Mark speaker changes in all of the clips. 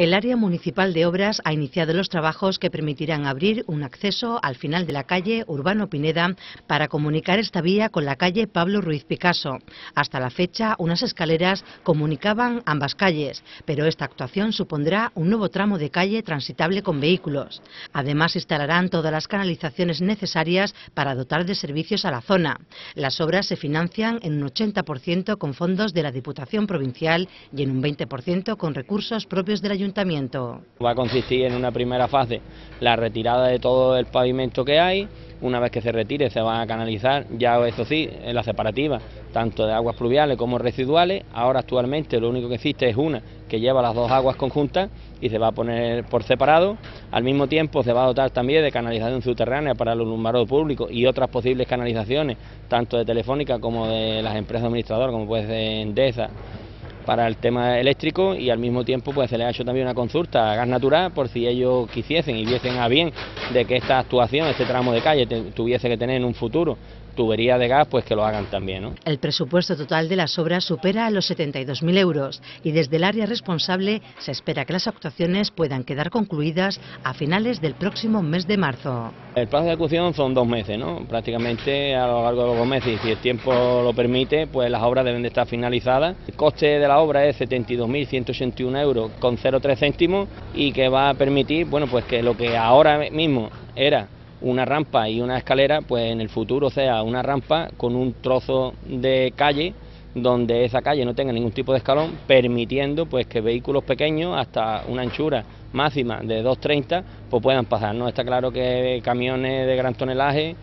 Speaker 1: El área municipal de obras ha iniciado los trabajos que permitirán abrir un acceso al final de la calle Urbano Pineda para comunicar esta vía con la calle Pablo Ruiz Picasso. Hasta la fecha, unas escaleras comunicaban ambas calles, pero esta actuación supondrá un nuevo tramo de calle transitable con vehículos. Además, instalarán todas las canalizaciones necesarias para dotar de servicios a la zona. Las obras se financian en un 80% con fondos de la Diputación Provincial y en un 20% con recursos propios del Ayuntamiento.
Speaker 2: Va a consistir en una primera fase la retirada de todo el pavimento que hay. Una vez que se retire se va a canalizar, ya eso sí, en la separativa, tanto de aguas pluviales como residuales. Ahora actualmente lo único que existe es una que lleva las dos aguas conjuntas y se va a poner por separado. Al mismo tiempo se va a dotar también de canalización subterránea para el alumbrado público y otras posibles canalizaciones, tanto de Telefónica como de las empresas administradoras, como puede ser Endesa, para el tema eléctrico, y al mismo tiempo pues se le ha hecho también una consulta a Gas Natural por si ellos quisiesen y viesen a bien de que esta actuación, este tramo de calle tuviese que tener en un futuro tubería de gas, pues que lo hagan también, ¿no?
Speaker 1: El presupuesto total de las obras supera los 72.000 euros y desde el área responsable se espera que las actuaciones puedan quedar concluidas a finales del próximo mes de marzo.
Speaker 2: El plazo de ejecución son 2 meses, ¿no? Prácticamente a lo largo de los 2 meses, y si el tiempo lo permite, pues las obras deben de estar finalizadas. El coste de la obra es 72.181 euros con 0,3 céntimos y que va a permitir, bueno, pues que lo que ahora mismo era una rampa y una escalera, pues en el futuro sea una rampa con un trozo de calle donde esa calle no tenga ningún tipo de escalón, permitiendo pues que vehículos pequeños hasta una anchura máxima de 2,30 pues puedan pasar, ¿no? Está claro que camiones de gran tonelaje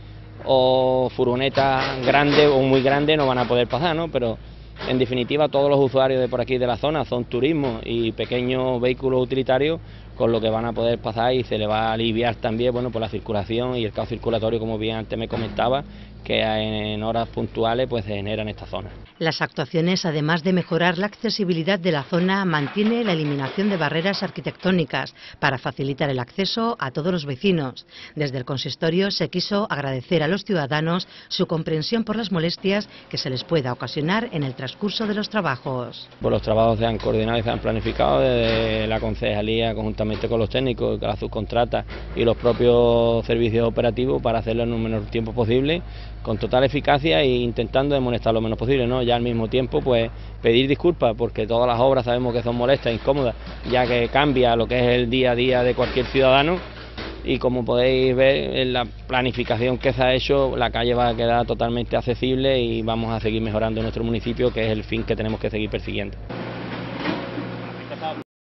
Speaker 2: o furgonetas grandes o muy grandes no van a poder pasar, ¿no? Pero en definitiva todos los usuarios de por aquí de la zona son turismo y pequeños vehículos utilitarios, con lo que van a poder pasar y se le va a aliviar también, bueno, por la circulación y el caos circulatorio, como bien antes me comentaba, que en horas puntuales pues se genera en esta zona.
Speaker 1: Las actuaciones, además de mejorar la accesibilidad de la zona, mantiene la eliminación de barreras arquitectónicas para facilitar el acceso a todos los vecinos. Desde el consistorio se quiso agradecer a los ciudadanos su comprensión por las molestias que se les pueda ocasionar en el transcurso de los trabajos.
Speaker 2: Pues los trabajos se han coordinado y se han planificado desde la concejalía conjuntamente con los técnicos, con las subcontratas y los propios servicios operativos para hacerlo en un menor tiempo posible, con total eficacia e intentando desmolestar lo menos posible, ¿no? Ya al mismo tiempo pues pedir disculpas porque todas las obras sabemos que son molestas e incómodas, ya que cambia lo que es el día a día de cualquier ciudadano, y como podéis ver en la planificación que se ha hecho, la calle va a quedar totalmente accesible y vamos a seguir mejorando nuestro municipio, que es el fin que tenemos que seguir persiguiendo.